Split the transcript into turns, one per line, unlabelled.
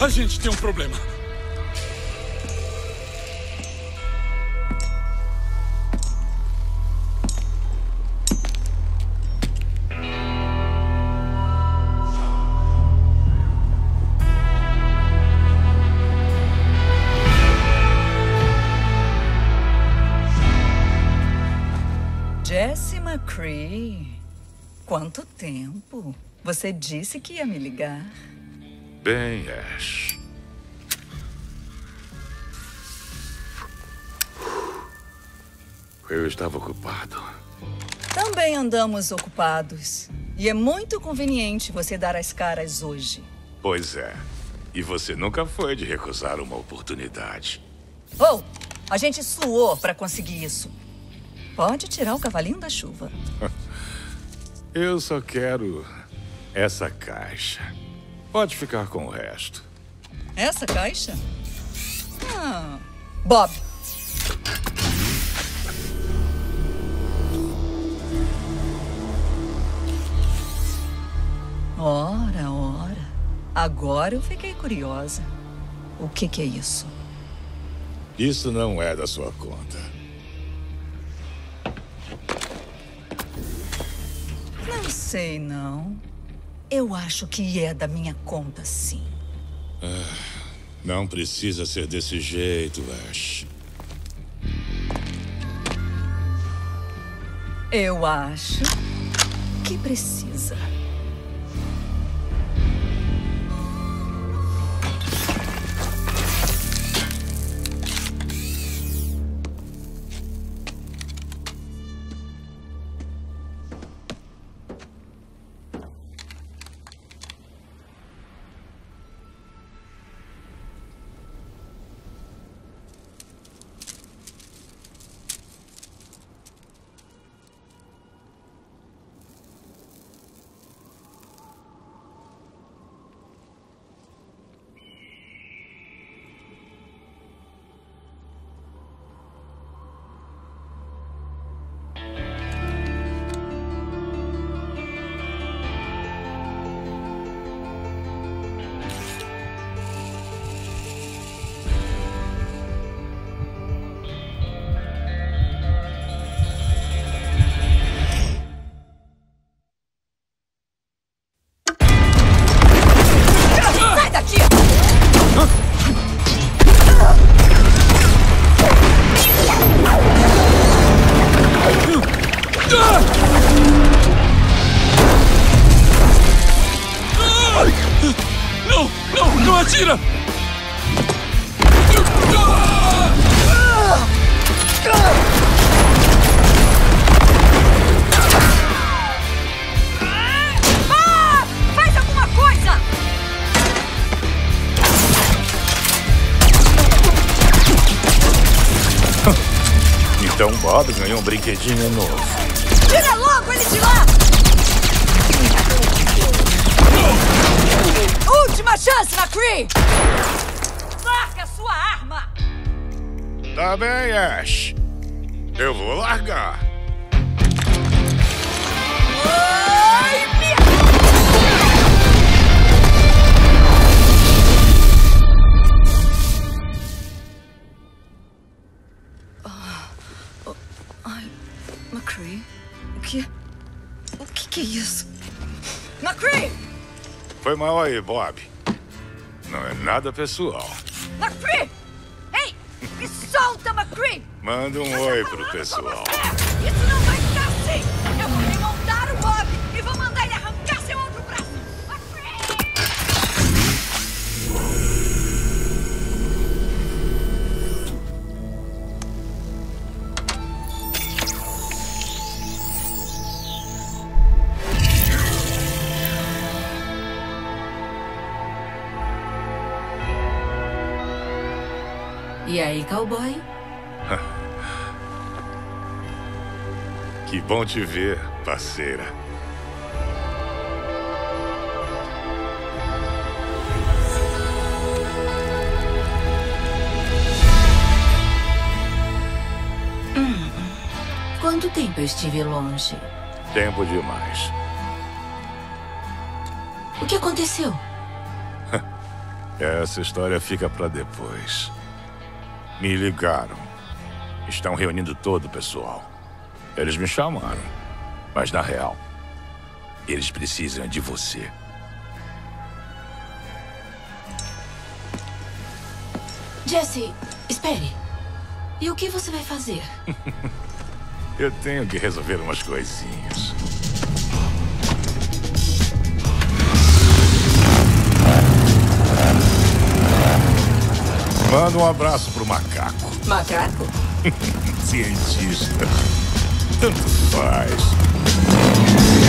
A gente tem um problema.
Jesse McCree, quanto tempo? Você disse que ia me ligar.
Bem, Ash. Eu estava ocupado.
Também andamos ocupados. E é muito conveniente você dar as caras hoje.
Pois é. E você nunca foi de recusar uma oportunidade.
Oh, a gente suou para conseguir isso. Pode tirar o cavalinho da chuva.
Eu só quero essa caixa. Pode ficar com o resto.
Essa caixa? Bob. Ora, ora. Agora eu fiquei curiosa. O que é isso?
Isso não é da sua conta.
Não sei, não. Eu acho que é da minha conta, sim.
Não precisa ser desse jeito, Ash.
Eu acho que precisa.
Não atira!
Faz alguma coisa!
Então Bob ganhou um brinquedinho novo.
Tira logo ele de lá! Última chance, McCree! Larga sua arma!
Tá bem, Ash. Eu vou largar.
Ai, Ai, McCree, o que é isso? McCree!
Foi mal aí, Bob. Não é nada pessoal.
McCree! Ei! Me solta, McCree!
Manda um oi pro pessoal.
Isso não vai ficar assim! Eu vou remontar o Bob e vou mandar ele arrancar seu outro braço! McCree! E aí, cowboy?
Que bom te ver, parceira.
Quanto tempo eu estive longe?
Tempo demais.
O que aconteceu?
Essa história fica pra depois. Me ligaram. Estão reunindo todo o pessoal. Eles me chamaram. Mas, na real, eles precisam de você.
Jesse, espere. E o que você vai fazer?
Eu tenho que resolver umas coisinhas. Manda um abraço pro macaco.
Macaco?
Cientista. Tanto faz.